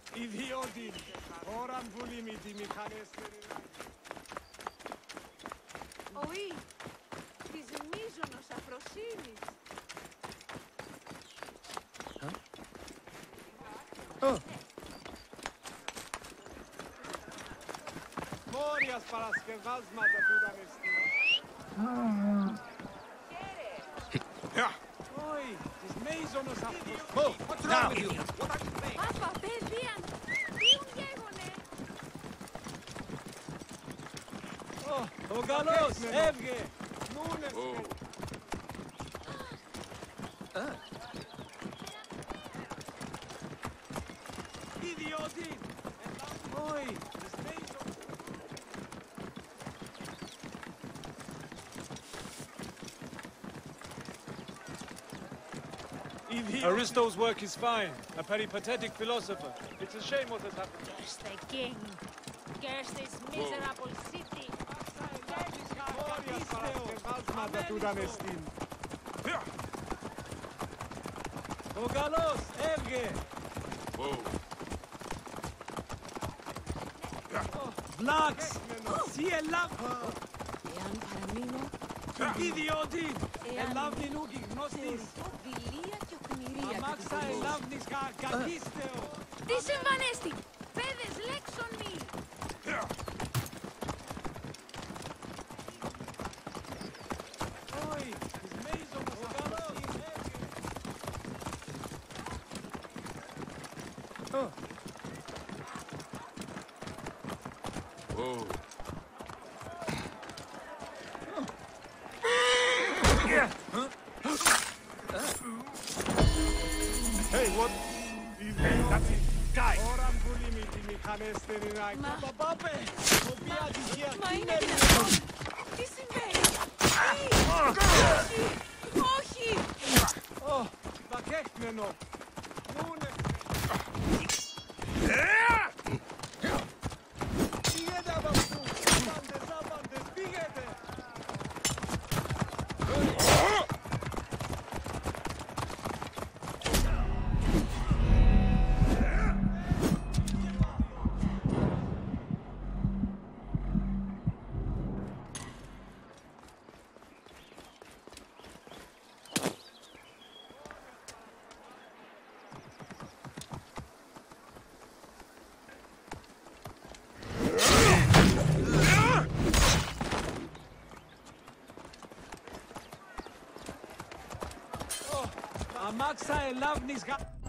Ιδιώτη, ώραν βουλήμη τη μηχανέστερη. Οή, της μίζωνος αφροσύνης. Μόριας παρασκευάσματα του ήταν εστί. Όχι, της μίζωνος αφροσύνης. Πάπα, παιδίαν, τίουν γέγονε. Ο καλός, έβγε. Νούνε. Ιδιώτη. Όχι, της μίζωνος. Aristo's work is fine. A peripatetic philosopher. It's a shame what has happened. Curse the king. Curse this miserable city. Μόριας παρασκευάσματα του ήταν εστί. Ο καλός, έβγε. Βλάξ, σι ελάβ. Εάν παραμείνω, Ιδιώτη, ελάβνινου και γνώστης. δειλία και οκνηρία Αμάξα ελάβνης κακίστεο. Τι συμβανέστη, πέδες λέξον μη. Όχι, της μέιζομος ο καλός. Hey, what? That's it. Die. Ώραν βουλήμη τη μηχανέστερη να εκπαπάπε. Οποία ατυχία Μα είναι κίνερη. δυνατόν. Τι συμβαίνει. Όχι, όχι. Πακέχνενο. Νούνε. Φύγετε από αυτού. Άπαντες, φύγετε. Αμάξα ελάβνης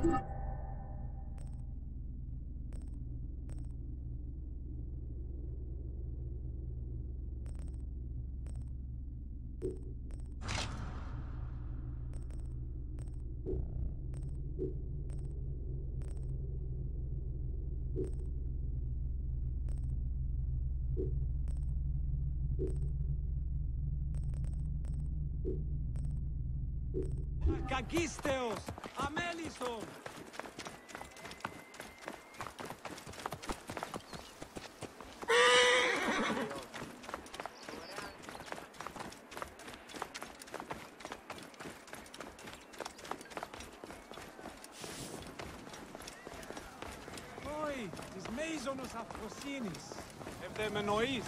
κακίστεος, αμέλιστον. Όχι, της μέιζωνος αφροσύνης. Ευδαιμενοείς.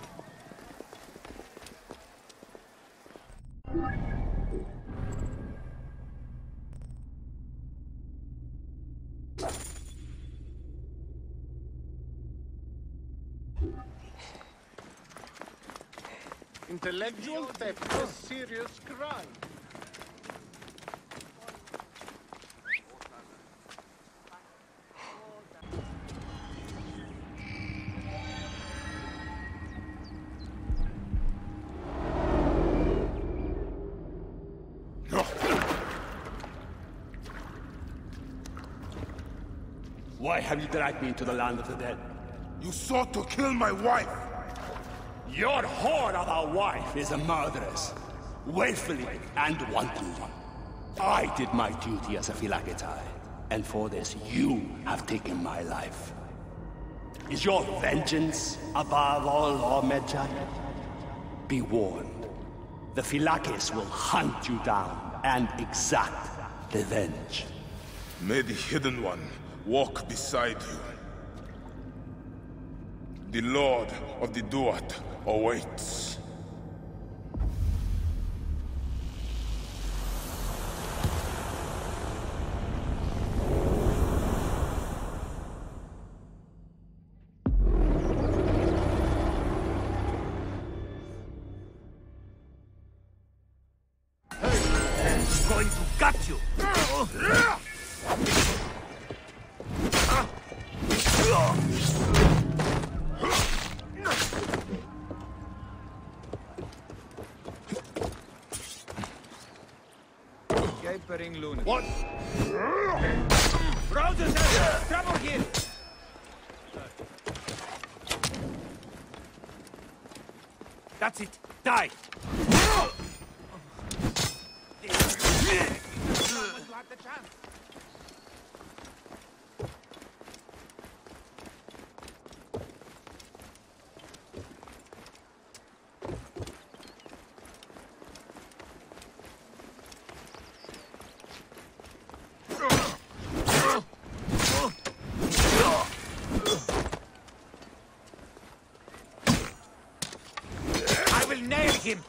Intellectual theft is a serious crime. Why have you dragged me into the land of the dead? You sought to kill my wife! Your whore of a wife is a murderess, willfully and wantonly. I did my duty as a Phylakitai, and for this you have taken my life. Is your vengeance above all law, Medjay? Be warned. The Phylakis will hunt you down and exact revenge. May the Hidden One walk beside you. The Lord of the Duat awaits. Going to gut you! What? Roses! Trouble here! That's it! Die! I will nail him!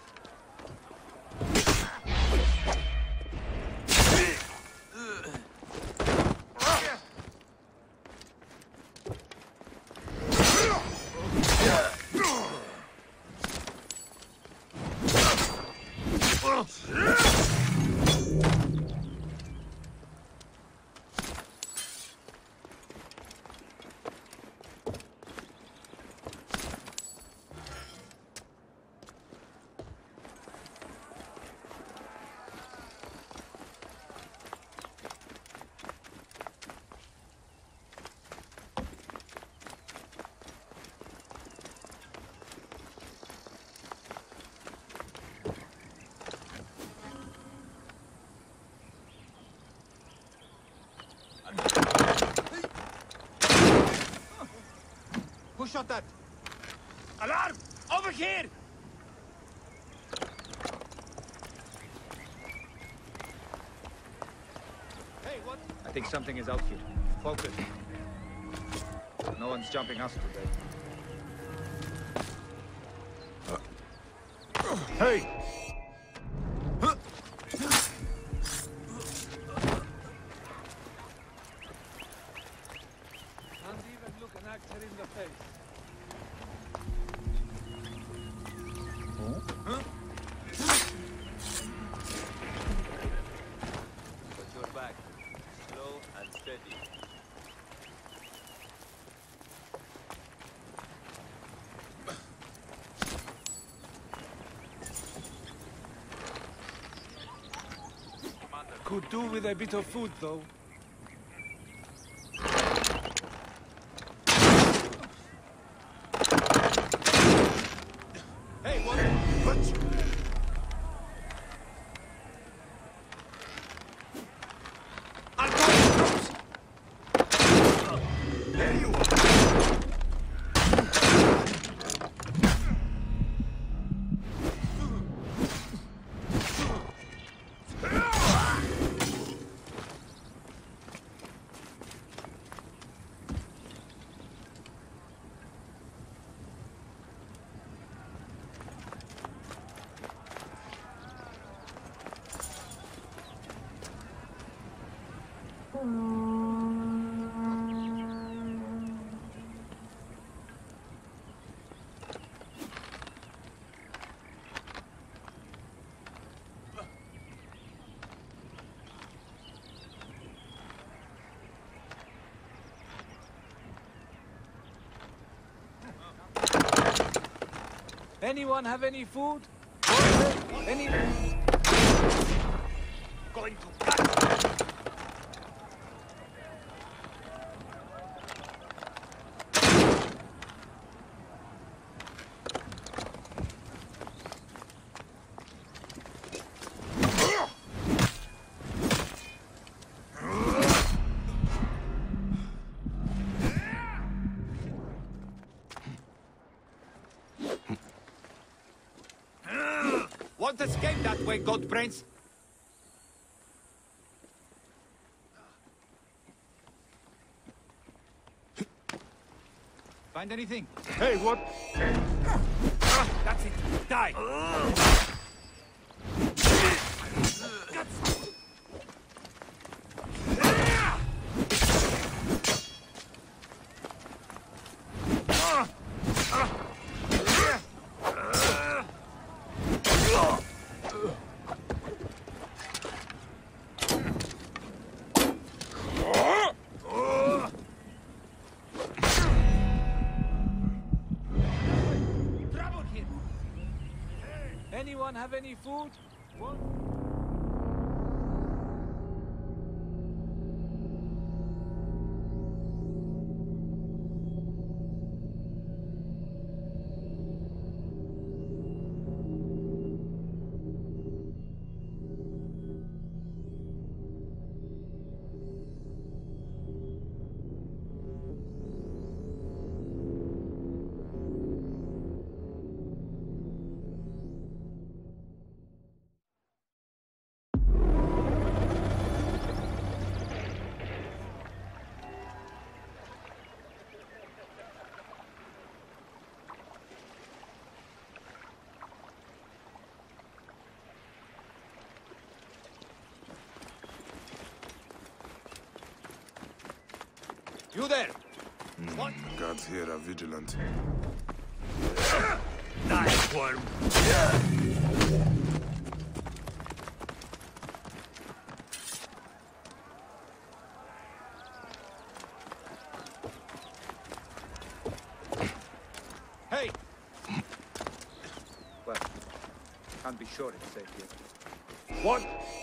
Who shot that? Alarm! Over here! Hey, what? I think something is out here. Focus. No one's jumping us today. Hey! Can't even look an actor in the face. Put your back. Slow and steady. Could do with a bit of food, though. Hey, what? I'll call the troops! There you are. Anyone have any food? Any? Going to gut! Won't escape that way, goat brains. Find anything? Hey, what? That's it. Die. Anyone have any food? What? You there! Guards here are vigilant. Die, worm. Hey! Well, can't be sure it's safe here. What?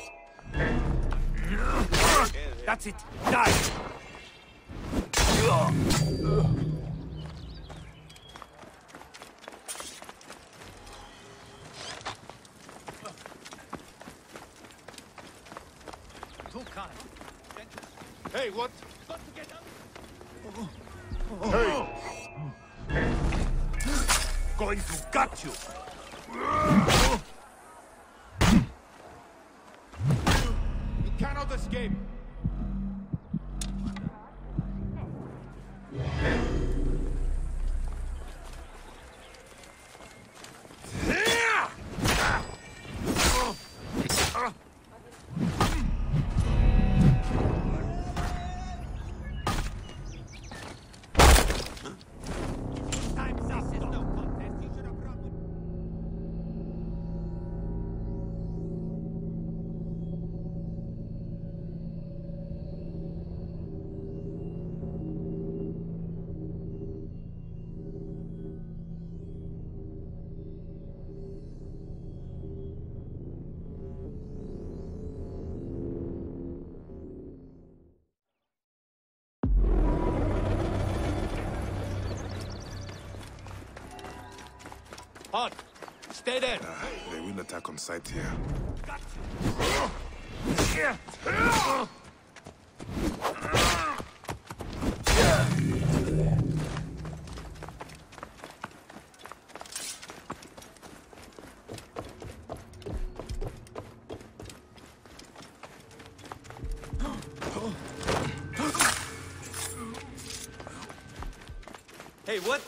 That's it. Die. Too kind. Hey, what? Got to get out! Hey! Going to gut you. You cannot escape! Time's up! This is no contest. You should have run with... Hot! Stay there! They will attack on sight here. Hey, what?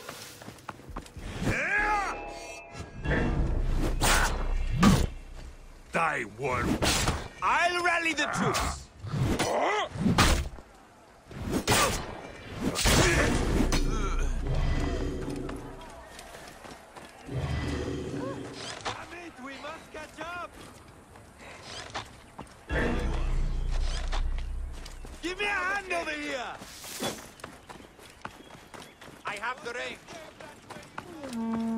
Die, worm. I'll rally the troops. Damn it! We must catch up! Give me a hand over here! I have the range.